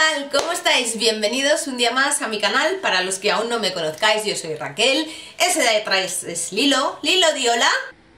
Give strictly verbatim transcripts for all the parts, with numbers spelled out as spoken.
tal? ¿Cómo estáis? Bienvenidos un día más a mi canal. Para los que aún no me conozcáis, yo soy Raquel. Ese de detrás es Lilo. Lilo, di hola.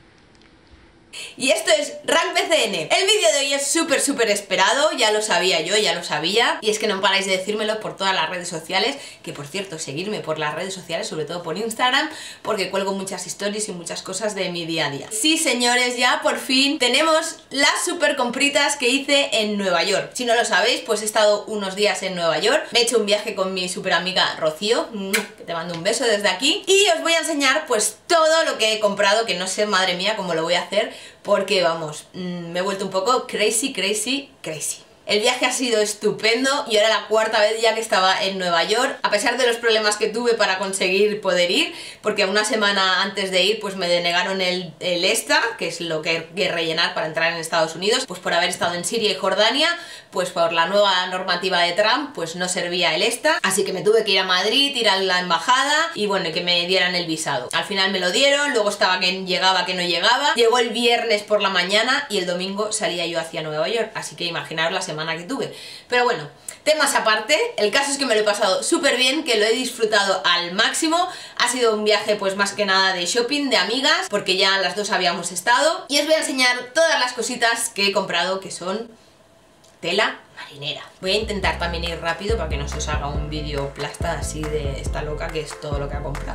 Y esto es Rank B C N. El vídeo de hoy es súper súper esperado, ya lo sabía yo, ya lo sabía. Y es que no paráis de decírmelo por todas las redes sociales. Que por cierto, seguidme por las redes sociales, sobre todo por Instagram, porque cuelgo muchas stories y muchas cosas de mi día a día. Sí señores, ya por fin tenemos las super compritas que hice en Nueva York. Si no lo sabéis, pues he estado unos días en Nueva York. Me he hecho un viaje con mi super amiga Rocío, que te mando un beso desde aquí. Y os voy a enseñar pues todo lo que he comprado, que no sé, madre mía, cómo lo voy a hacer, porque vamos, me he vuelto un poco crazy, crazy, crazy. El viaje ha sido estupendo y era la cuarta vez ya que estaba en Nueva York, a pesar de los problemas que tuve para conseguir poder ir, porque una semana antes de ir pues me denegaron el, el ESTA, que es lo que hay que rellenar para entrar en Estados Unidos, pues por haber estado en Siria y Jordania, pues por la nueva normativa de Trump pues no servía el ESTA, así que me tuve que ir a Madrid, ir a la embajada y bueno, que me dieran el visado. Al final me lo dieron, luego estaba que llegaba, que no llegaba, llegó el viernes por la mañana y el domingo salía yo hacia Nueva York, así que imaginaros la semana que tuve. Pero bueno, temas aparte, el caso es que me lo he pasado súper bien, que lo he disfrutado al máximo. Ha sido un viaje pues más que nada de shopping, de amigas, porque ya las dos habíamos estado. Y os voy a enseñar todas las cositas que he comprado, que son tela marinera. Voy a intentar también ir rápido para que no se os haga un vídeo plasta así de esta loca, que es todo lo que ha comprado.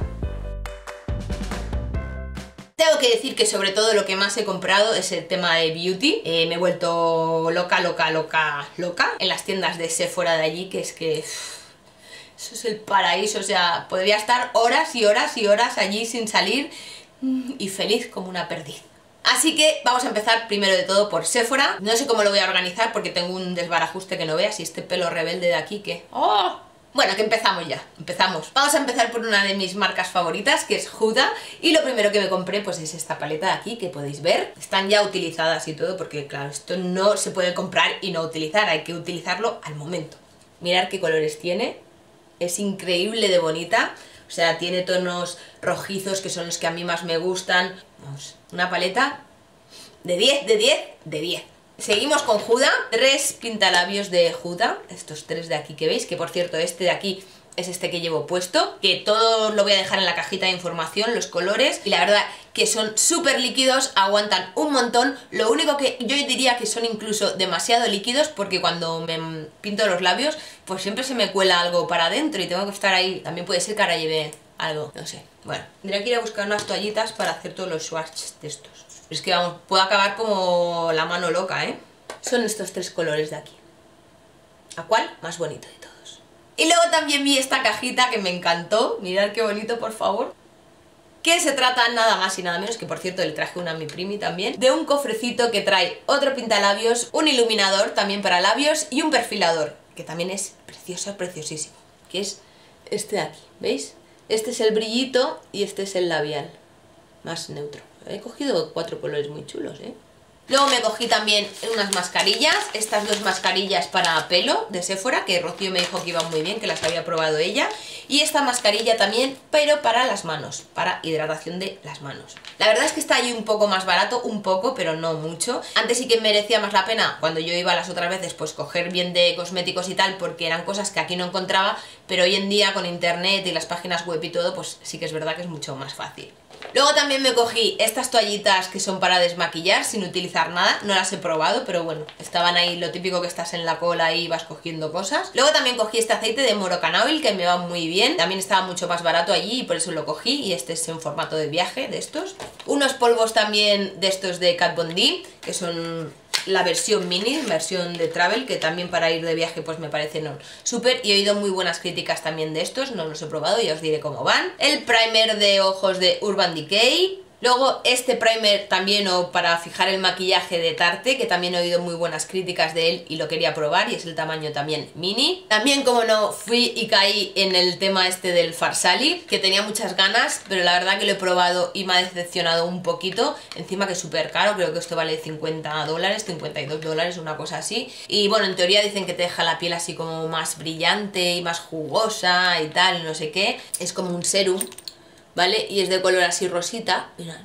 Tengo que decir que sobre todo lo que más he comprado es el tema de beauty. Eh, me he vuelto loca, loca, loca, loca en las tiendas de Sephora de allí, que es que uff, eso es el paraíso. O sea, podría estar horas y horas y horas allí sin salir y feliz como una perdiz. Así que vamos a empezar primero de todo por Sephora. No sé cómo lo voy a organizar porque tengo un desbarajuste que no veas, y este pelo rebelde de aquí que... ¡oh! Bueno, que empezamos ya, empezamos. Vamos a empezar por una de mis marcas favoritas, que es Huda. Y lo primero que me compré pues es esta paleta de aquí, que podéis ver. Están ya utilizadas y todo, porque claro, esto no se puede comprar y no utilizar, hay que utilizarlo al momento. Mirad qué colores tiene, es increíble de bonita. O sea, tiene tonos rojizos, que son los que a mí más me gustan. Vamos, una paleta de diez, de diez, de diez. Seguimos con Huda, tres pintalabios de Huda, estos tres de aquí que veis, que por cierto este de aquí es este que llevo puesto, que todo lo voy a dejar en la cajita de información, los colores, y la verdad que son súper líquidos, aguantan un montón. Lo único que yo diría que son incluso demasiado líquidos, porque cuando me pinto los labios pues siempre se me cuela algo para adentro y tengo que estar ahí. También puede ser que ahora lleve algo, no sé. Bueno, tendría que ir a buscar unas toallitas para hacer todos los swatches de estos. Es que vamos, puedo acabar como la mano loca, ¿eh? Son estos tres colores de aquí. ¿A cuál? Más bonito de todos. Y luego también vi esta cajita que me encantó. Mirad qué bonito, por favor. Que se trata nada más y nada menos, que por cierto le traje una a mi primi también, de un cofrecito que trae otro pintalabios, un iluminador también para labios y un perfilador, que también es precioso, preciosísimo. Que es este de aquí, ¿veis? Este es el brillito y este es el labial, más neutro. He cogido cuatro colores muy chulos, ¿eh? Luego me cogí también unas mascarillas, estas dos mascarillas para pelo de Sephora, que Rocío me dijo que iban muy bien, que las había probado ella. Y esta mascarilla también, pero para las manos, para hidratación de las manos. La verdad es que está ahí un poco más barato, un poco, pero no mucho. Antes sí que merecía más la pena, cuando yo iba las otras veces, pues coger bien de cosméticos y tal, porque eran cosas que aquí no encontraba, pero hoy en día con internet y las páginas web y todo, pues sí que es verdad que es mucho más fácil. Luego también me cogí estas toallitas que son para desmaquillar sin utilizar nada. No las he probado, pero bueno, estaban ahí, lo típico que estás en la cola y vas cogiendo cosas. Luego también cogí este aceite de Moroccan Oil, que me va muy bien. También estaba mucho más barato allí y por eso lo cogí. Y este es en formato de viaje, de estos. Unos polvos también de estos de Kat Von D, que son la versión mini, versión de travel, que también para ir de viaje pues me parecen súper, y he oído muy buenas críticas también de estos. No los he probado, ya os diré cómo van. El primer de ojos de Urban Decay. Luego este primer también o para fijar el maquillaje de Tarte, que también he oído muy buenas críticas de él y lo quería probar, y es el tamaño también mini. También, como no, fui y caí en el tema este del Farsali, que tenía muchas ganas, pero la verdad que lo he probado y me ha decepcionado un poquito. Encima que es súper caro, creo que esto vale cincuenta dólares, cincuenta y dos dólares, una cosa así. Y bueno, en teoría dicen que te deja la piel así como más brillante y más jugosa y tal, no sé qué. Es como un serum, ¿vale? Y es de color así rosita, mira,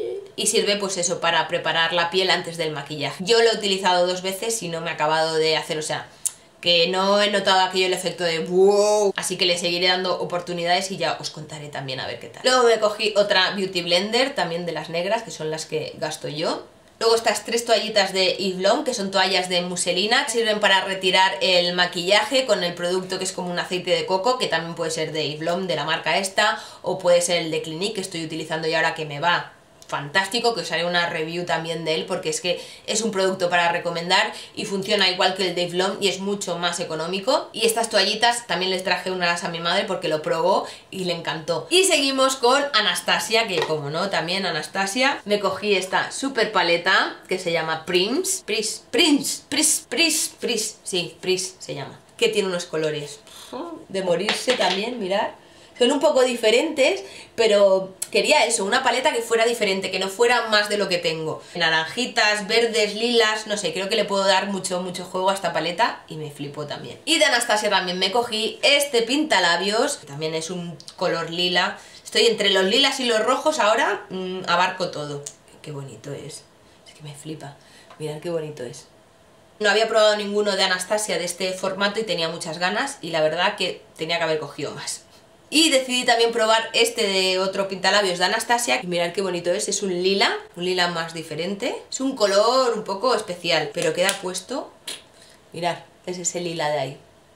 y sirve pues eso para preparar la piel antes del maquillaje. Yo lo he utilizado dos veces y no me ha acabado de hacer, o sea, que no he notado aquello el efecto de wow, así que le seguiré dando oportunidades y ya os contaré también a ver qué tal. Luego me cogí otra Beauty Blender, también de las negras, que son las que gasto yo. Luego estas tres toallitas de Eve Lom, que son toallas de muselina, sirven para retirar el maquillaje con el producto que es como un aceite de coco, que también puede ser de Eve Lom, de la marca esta, o puede ser el de Clinique, que estoy utilizando y ahora que me va fantástico, que os haré una review también de él, porque es que es un producto para recomendar y funciona igual que el de Eve Lom y es mucho más económico. Y estas toallitas también les traje unas a mi madre porque lo probó y le encantó. Y seguimos con Anastasia, que como no, también Anastasia. Me cogí esta super paleta que se llama Prince, Pris, Prince, Pris, Pris, Pris, sí, Pris se llama, que tiene unos colores de morirse también, mirad. Son un poco diferentes, pero quería eso, una paleta que fuera diferente, que no fuera más de lo que tengo. Naranjitas, verdes, lilas, no sé, creo que le puedo dar mucho, mucho juego a esta paleta y me flipó también. Y de Anastasia también me cogí este pintalabios, que también es un color lila. Estoy entre los lilas y los rojos ahora, mmm, abarco todo. Qué bonito es, es que me flipa, mirad qué bonito es. No había probado ninguno de Anastasia de este formato y tenía muchas ganas y la verdad que tenía que haber cogido más. Y decidí también probar este de otro pintalabios de Anastasia. Y mirad qué bonito es, es un lila, un lila más diferente. Es un color un poco especial, pero queda puesto. Mirad, es ese lila de ahí.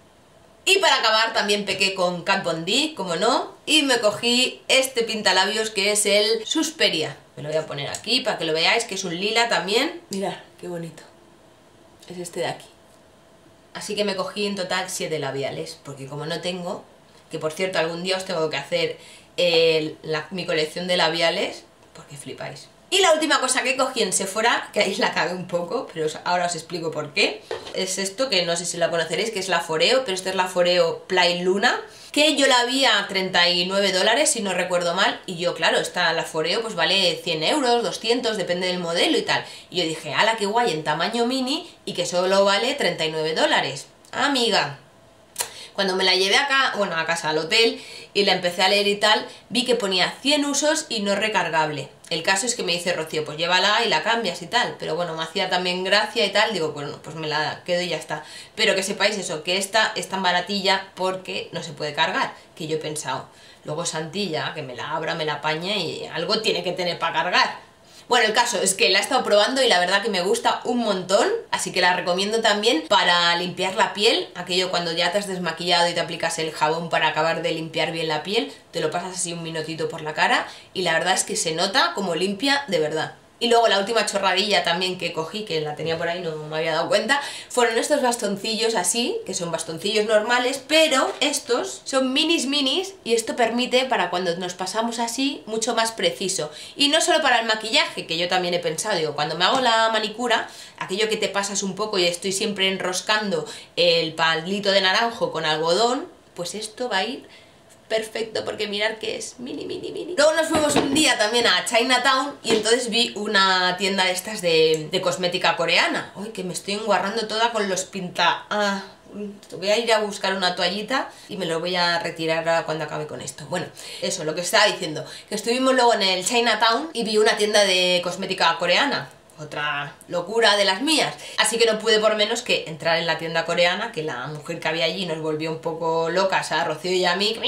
Y para acabar también pequé con Kat Von D, como no. Y me cogí este pintalabios que es el Suspiria. Me lo voy a poner aquí para que lo veáis, que es un lila también. Mirad, qué bonito. Es este de aquí. Así que me cogí en total siete labiales, porque como no tengo... Que por cierto, algún día os tengo que hacer el, la, mi colección de labiales, porque flipáis. Y la última cosa que cogí en Sephora, que ahí la cagué un poco, pero os, ahora os explico por qué, es esto, que no sé si la conoceréis, que es la Foreo, pero esta es la Foreo Play Luna, que yo la vi a treinta y nueve dólares, si no recuerdo mal, y yo, claro, esta, la Foreo, pues vale cien euros, doscientos, depende del modelo y tal. Y yo dije, ala, qué guay, en tamaño mini, y que solo vale treinta y nueve dólares. Amiga... Cuando me la llevé acá, bueno, a casa, al hotel, y la empecé a leer y tal, vi que ponía cien usos y no recargable. El caso es que me dice Rocío, pues llévala y la cambias y tal. Pero bueno, me hacía también gracia y tal, digo, bueno, pues me la quedo y ya está. Pero que sepáis eso, que esta es tan baratilla porque no se puede cargar, que yo he pensado. Luego Santilla, que me la abra, me la apaña y algo tiene que tener para cargar. Bueno, el caso es que la he estado probando y la verdad que me gusta un montón, así que la recomiendo también para limpiar la piel, aquello cuando ya te has desmaquillado y te aplicas el jabón para acabar de limpiar bien la piel, te lo pasas así un minutito por la cara y la verdad es que se nota como limpia de verdad. Y luego la última chorradilla también que cogí, que la tenía por ahí, no me había dado cuenta, fueron estos bastoncillos así, que son bastoncillos normales, pero estos son minis minis y esto permite para cuando nos pasamos así mucho más preciso. Y no solo para el maquillaje, que yo también he pensado, digo, cuando me hago la manicura, aquello que te pasas un poco y estoy siempre enroscando el palito de naranjo con algodón, pues esto va a ir... perfecto, porque mirad que es mini, mini, mini. Luego nos fuimos un día también a Chinatown y entonces vi una tienda de estas de, de cosmética coreana. Uy, que me estoy enguarrando toda con los pinta... Ah, voy a ir a buscar una toallita y me lo voy a retirar cuando acabe con esto. Bueno, eso, lo que estaba diciendo, que estuvimos luego en el Chinatown y vi una tienda de cosmética coreana. Otra locura de las mías. Así que no pude por menos que entrar en la tienda coreana, que la mujer que había allí nos volvió un poco locas a Rocío y a mí.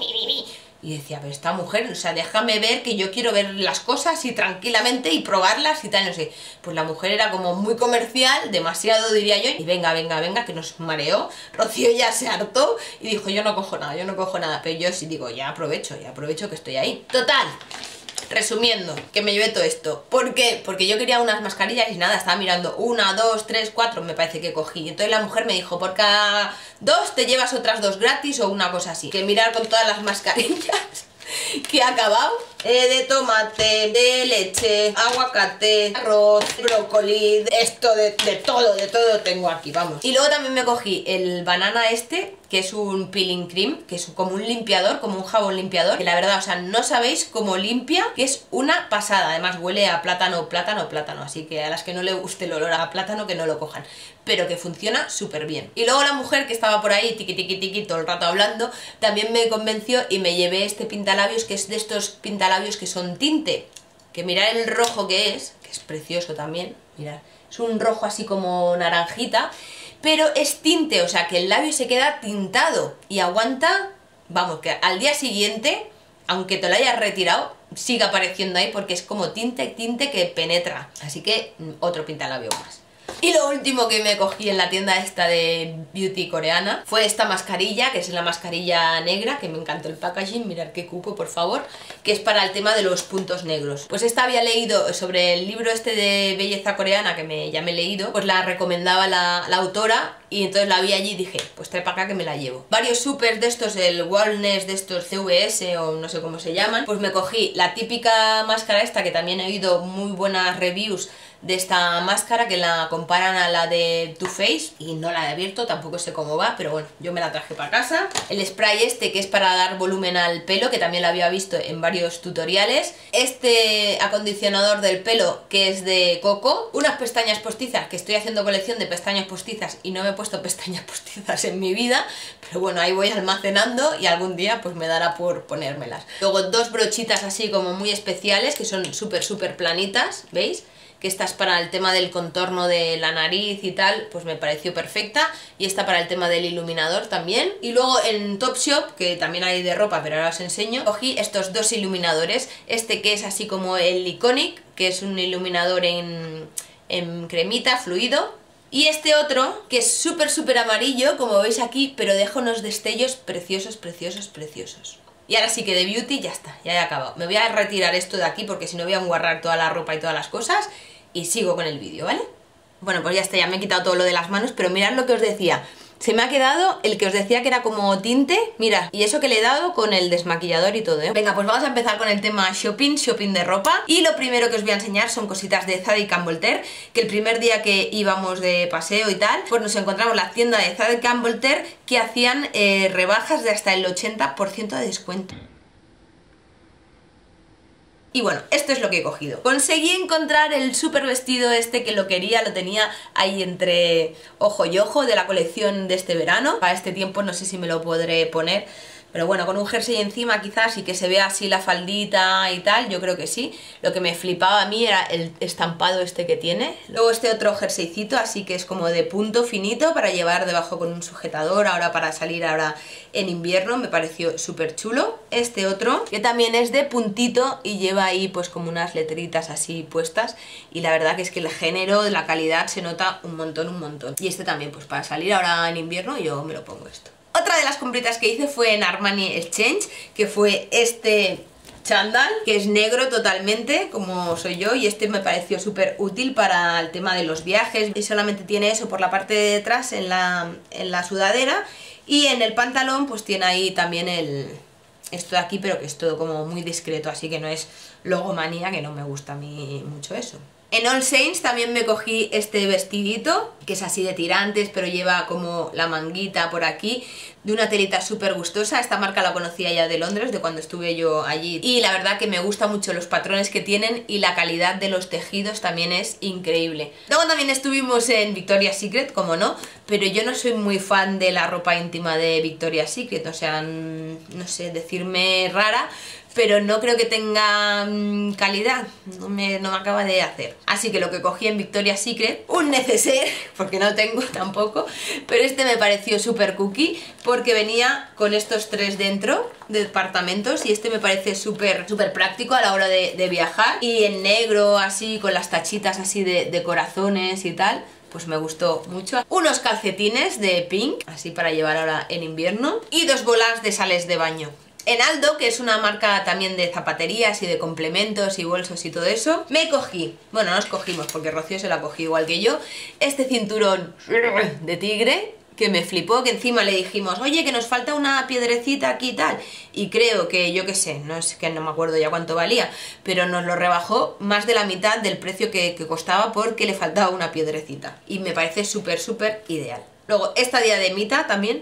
Y decía, pero esta mujer, o sea, déjame ver que yo quiero ver las cosas y tranquilamente y probarlas y tal, no sé. Pues la mujer era como muy comercial, demasiado diría yo, y venga, venga, venga, que nos mareó. Rocío ya se hartó y dijo, yo no cojo nada, yo no cojo nada. Pero yo sí digo, ya aprovecho, ya aprovecho que estoy ahí. Total. Resumiendo, que me llevé todo esto. ¿Por qué? Porque yo quería unas mascarillas y nada, estaba mirando una, dos, tres, cuatro, me parece que cogí. Entonces la mujer me dijo, por cada dos te llevas otras dos gratis o una cosa así. Que mirar con todas las mascarillas que he acabado. Eh, de tomate, de leche, aguacate, arroz, brócoli, esto de, de todo, de todo tengo aquí, vamos. Y luego también me cogí el banana este, que es un peeling cream, que es como un limpiador, como un jabón limpiador, que la verdad, o sea, no sabéis cómo limpia, que es una pasada. Además huele a plátano, plátano, plátano, así que a las que no le guste el olor a plátano que no lo cojan, pero que funciona súper bien. Y luego la mujer que estaba por ahí tiqui tiqui tiqui todo el rato hablando, también me convenció y me llevé este pintalabios, que es de estos pintalabios que son tinte, que mirad el rojo que es, que es precioso también, mirad, es un rojo así como naranjita, pero es tinte, o sea que el labio se queda tintado y aguanta, vamos, que al día siguiente, aunque te lo hayas retirado, sigue apareciendo ahí porque es como tinte, tinte que penetra. Así que otro pintalabio más. Y lo último que me cogí en la tienda esta de beauty coreana fue esta mascarilla, que es la mascarilla negra, que me encantó el packaging, mirad qué cuco, por favor, que es para el tema de los puntos negros. Pues esta había leído sobre el libro este de belleza coreana, que me, ya me he leído, pues la recomendaba la, la autora, y entonces la vi allí y dije, pues trae para acá que me la llevo. Varios supers de estos, el Wellness de estos C V S o no sé cómo se llaman, pues me cogí la típica máscara esta, que también he oído muy buenas reviews de esta máscara, que la comparan a la de Too Faced, y no la he abierto, tampoco sé cómo va, pero bueno, yo me la traje para casa. El spray este, que es para dar volumen al pelo, que también lo había visto en varios tutoriales. Este acondicionador del pelo, que es de coco. Unas pestañas postizas, que estoy haciendo colección de pestañas postizas y no me he puesto pestañas postizas en mi vida, pero bueno, ahí voy almacenando y algún día pues me dará por ponérmelas. Luego dos brochitas así como muy especiales, que son súper súper planitas, ¿veis? Que esta es para el tema del contorno de la nariz y tal, pues me pareció perfecta. Y esta para el tema del iluminador también. Y luego en Topshop, que también hay de ropa, pero ahora os enseño, cogí estos dos iluminadores. Este que es así como el Iconic, que es un iluminador en, en cremita, fluido. Y este otro, que es súper súper amarillo, como veis aquí, pero deja unos destellos preciosos, preciosos, preciosos. Y ahora sí que de beauty ya está, ya he acabado. Me voy a retirar esto de aquí porque si no voy a enguarrar toda la ropa y todas las cosas. Y sigo con el vídeo, ¿vale? Bueno, pues ya está, ya me he quitado todo lo de las manos, pero mirad lo que os decía. Se me ha quedado el que os decía que era como tinte, mira, y eso que le he dado con el desmaquillador y todo, ¿eh? Venga, pues vamos a empezar con el tema shopping, shopping de ropa. Y lo primero que os voy a enseñar son cositas de Zadie Voltaire, que el primer día que íbamos de paseo y tal, pues nos encontramos la tienda de Zadie Voltaire que hacían eh, rebajas de hasta el ochenta por ciento de descuento. Y bueno, esto es lo que he cogido. Conseguí encontrar el súper vestido este que lo quería, lo tenía ahí entre ojo y ojo de la colección de este verano. Para este tiempo no sé si me lo podré poner, pero bueno, con un jersey encima quizás y que se vea así la faldita y tal, yo creo que sí. Lo que me flipaba a mí era el estampado este que tiene. Luego este otro jerseycito, así que es como de punto finito para llevar debajo con un sujetador, ahora para salir ahora en invierno, me pareció súper chulo. Este otro, que también es de puntito y lleva ahí pues como unas letritas así puestas. Y la verdad que es que el género, la calidad se nota un montón, un montón. Y este también pues para salir ahora en invierno yo me lo pongo esto. Otra de las compritas que hice fue en Armani Exchange, que fue este chándal, que es negro totalmente, como soy yo, y este me pareció súper útil para el tema de los viajes. Y solamente tiene eso por la parte de detrás en la, en la sudadera, y en el pantalón pues tiene ahí también el esto de aquí, pero que es todo como muy discreto, así que no es logomanía, que no me gusta a mí mucho eso. En All Saints también me cogí este vestidito, que es así de tirantes, pero lleva como la manguita por aquí, de una telita súper gustosa. Esta marca la conocía ya de Londres, de cuando estuve yo allí. Y la verdad que me gusta mucho los patrones que tienen y la calidad de los tejidos también es increíble. Luego también estuvimos en Victoria's Secret, como no, pero yo no soy muy fan de la ropa íntima de Victoria's Secret, o sea, no sé, decirme rara, pero no creo que tenga mmm, calidad, no me, no me acaba de hacer. Así que lo que cogí en Victoria's Secret, un neceser, porque no tengo tampoco, pero este me pareció súper cookie, porque venía con estos tres dentro de departamentos, y este me parece súper súper práctico a la hora de, de viajar, y en negro así, con las tachitas así de, de corazones y tal, pues me gustó mucho. Unos calcetines de Pink, así para llevar ahora en invierno, y dos bolas de sales de baño. En Aldo, que es una marca también de zapaterías y de complementos y bolsos y todo eso, me cogí, bueno, nos cogimos porque Rocío se la cogió igual que yo, este cinturón de tigre que me flipó, que encima le dijimos, oye, que nos falta una piedrecita aquí y tal, y creo que, yo qué sé, no es que no me acuerdo ya cuánto valía, pero nos lo rebajó más de la mitad del precio que, que costaba porque le faltaba una piedrecita, y me parece súper súper ideal. Luego esta diademita también,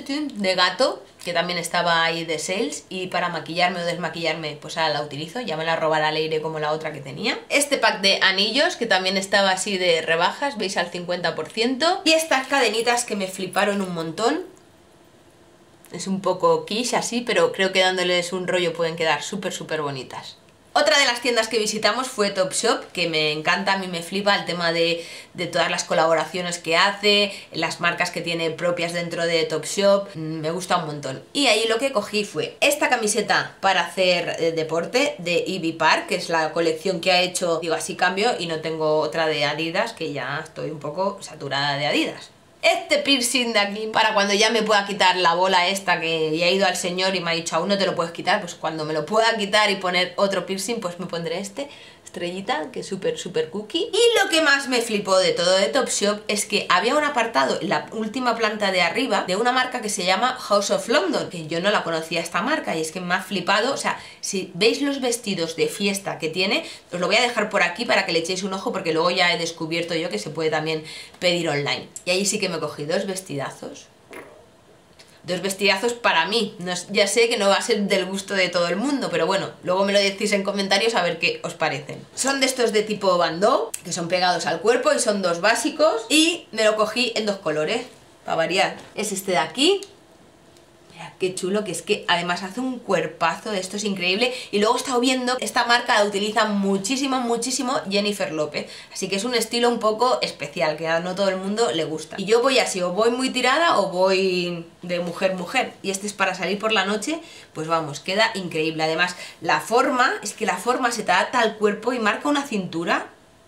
de gato, que también estaba ahí de sales, y para maquillarme o desmaquillarme pues ahora la utilizo, ya me la robará Leire como la otra que tenía. Este pack de anillos que también estaba así de rebajas, veis, al cincuenta por ciento. Y estas cadenitas que me fliparon un montón. Es un poco quiche así, pero creo que dándoles un rollo pueden quedar súper súper bonitas. Otra de las tiendas que visitamos fue Topshop, que me encanta, a mí me flipa el tema de, de todas las colaboraciones que hace, las marcas que tiene propias dentro de Topshop, me gusta un montón. Y ahí lo que cogí fue esta camiseta para hacer eh, deporte de Ivy Park, que es la colección que ha hecho, digo así cambio, y no tengo otra de Adidas, que ya estoy un poco saturada de Adidas. Este piercing de aquí, para cuando ya me pueda quitar la bola esta, que ya he ido al señor y me ha dicho aún no te lo puedes quitar, pues cuando me lo pueda quitar y poner otro piercing, pues me pondré este, estrellita, que es súper súper cookie. Y lo que más me flipó de todo de Topshop es que había un apartado en la última planta de arriba de una marca que se llama House of London, que yo no la conocía esta marca y es que me ha flipado. O sea, si veis los vestidos de fiesta que tiene, os lo voy a dejar por aquí para que le echéis un ojo, porque luego ya he descubierto yo que se puede también pedir online. Y ahí sí que me cogí dos vestidazos. Dos vestidazos para mí. No, ya sé que no va a ser del gusto de todo el mundo, pero bueno, luego me lo decís en comentarios a ver qué os parecen. Son de estos de tipo bandeau, que son pegados al cuerpo y son dos básicos. Y me lo cogí en dos colores, para variar. Es este de aquí. Mira qué chulo, que es que además hace un cuerpazo de esto, es increíble. Y luego he estado viendo, esta marca la utiliza muchísimo, muchísimo Jennifer López. Así que es un estilo un poco especial, que a no todo el mundo le gusta. Y yo voy así, o voy muy tirada o voy de mujer, mujer. Y este es para salir por la noche, pues vamos, queda increíble. Además, la forma, es que la forma se te adapta al cuerpo y marca una cintura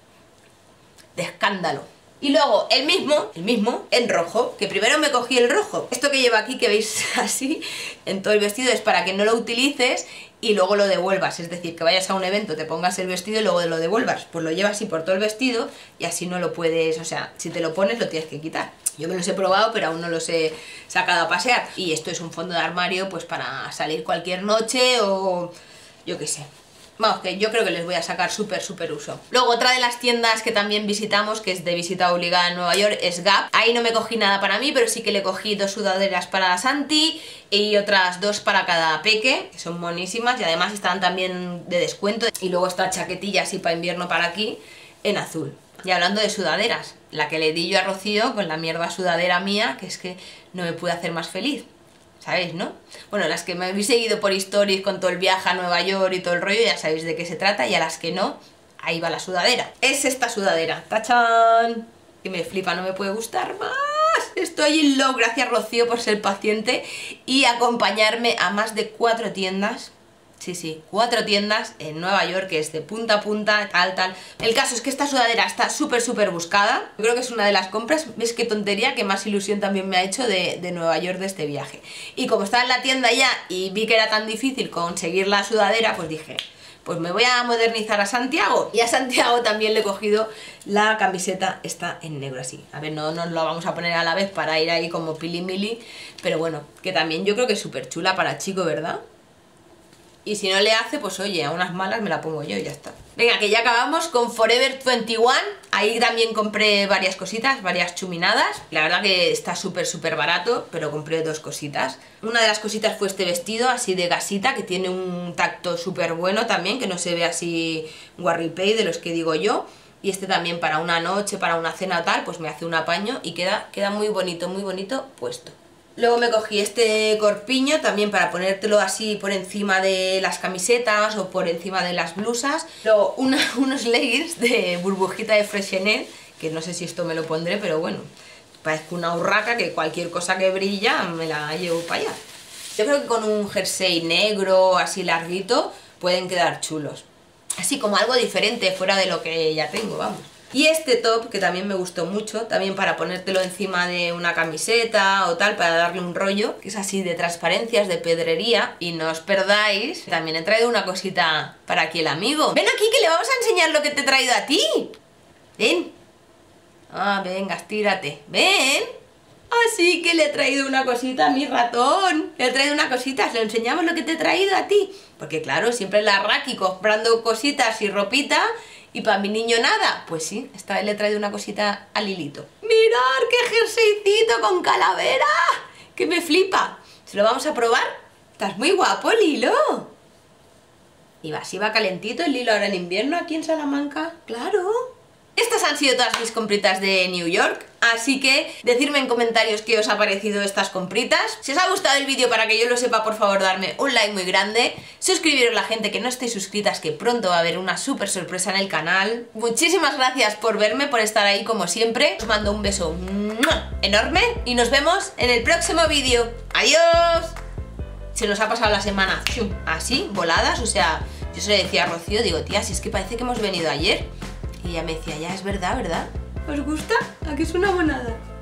de escándalo. Y luego el mismo, el mismo, en rojo, que primero me cogí el rojo. Esto que lleva aquí, que veis así, en todo el vestido, es para que no lo utilices y luego lo devuelvas. Es decir, que vayas a un evento, te pongas el vestido y luego lo devuelvas. Pues lo llevas así por todo el vestido y así no lo puedes, o sea, si te lo pones lo tienes que quitar. Yo me los he probado, pero aún no los he sacado a pasear. Y esto es un fondo de armario, pues para salir cualquier noche o yo qué sé. Vamos, que yo creo que les voy a sacar súper, súper uso. Luego, otra de las tiendas que también visitamos, que es de visita obligada en Nueva York, es Gap. Ahí no me cogí nada para mí, pero sí que le cogí dos sudaderas para Santi y otras dos para cada peque, que son monísimas y además están también de descuento. Y luego esta chaquetilla así para invierno para aquí, en azul. Y hablando de sudaderas, la que le di yo a Rocío con la mierda sudadera mía, que es que no me pude hacer más feliz. ¿Sabéis, no? Bueno, las que me habéis seguido por stories con todo el viaje a Nueva York y todo el rollo, ya sabéis de qué se trata, y a las que no, ahí va la sudadera. Es esta sudadera, ¡tachán! Que me flipa, no me puede gustar más. Estoy en love, gracias Rocío por ser paciente y acompañarme a más de cuatro tiendas. Sí, sí, cuatro tiendas en Nueva York, que es de punta a punta, tal, tal. El caso es que esta sudadera está súper, súper buscada. Yo creo que es una de las compras, ves qué tontería, que más ilusión también me ha hecho de, de Nueva York, de este viaje. Y como estaba en la tienda ya y vi que era tan difícil conseguir la sudadera, pues dije, pues me voy a modernizar a Santiago. Y a Santiago también le he cogido la camiseta, está en negro así. A ver, no nos lo vamos a poner a la vez para ir ahí como pili mili, pero bueno, que también yo creo que es súper chula para chico, ¿verdad? Y si no le hace, pues oye, a unas malas me la pongo yo y ya está. Venga, que ya acabamos con Forever veintiuno. Ahí también compré varias cositas, varias chuminadas. La verdad que está súper, súper barato, pero compré dos cositas. Una de las cositas fue este vestido, así de gasita, que tiene un tacto súper bueno también, que no se ve así guarripey de los que digo yo. Y este también para una noche, para una cena o tal, pues me hace un apaño y queda, queda muy bonito, muy bonito puesto. Luego me cogí este corpiño también para ponértelo así por encima de las camisetas o por encima de las blusas. Luego una, unos leggings de burbujita de Freshenet, que no sé si esto me lo pondré, pero bueno, parezco una urraca que cualquier cosa que brilla me la llevo para allá. Yo creo que con un jersey negro así larguito pueden quedar chulos. Así como algo diferente fuera de lo que ya tengo, vamos. Y este top, que también me gustó mucho, también para ponértelo encima de una camiseta o tal, para darle un rollo, que es así de transparencias, de pedrería, y no os perdáis, también he traído una cosita para aquí el amigo. Ven aquí que le vamos a enseñar lo que te he traído a ti. Ven. Ah, venga, estírate. Ven. Así que le he traído una cosita a mi ratón. Le he traído una cosita, le enseñamos lo que te he traído a ti. Porque claro, siempre la Raki comprando cositas y ropita, y para mi niño nada. Pues sí, esta vez le he traído una cosita a Lilito. ¡Mirad qué jerseycito con calavera! ¡Que me flipa! ¿Se lo vamos a probar? Estás muy guapo, Lilo. Y va, así va calentito el Lilo ahora en invierno aquí en Salamanca. ¡Claro! Estas han sido todas mis compritas de New York, así que decidme en comentarios qué os ha parecido estas compritas. Si os ha gustado el vídeo, para que yo lo sepa, por favor darme un like muy grande, suscribiros la gente que no estéis suscritas, que pronto va a haber una súper sorpresa en el canal. Muchísimas gracias por verme, por estar ahí como siempre. Os mando un beso enorme y nos vemos en el próximo vídeo. ¡Adiós! Se nos ha pasado la semana así, voladas, o sea, yo se le decía a Rocío, digo, tía, si es que parece que hemos venido ayer. Y ella me decía, ya es verdad, ¿verdad? ¿Os gusta? ¿A que es una bonada?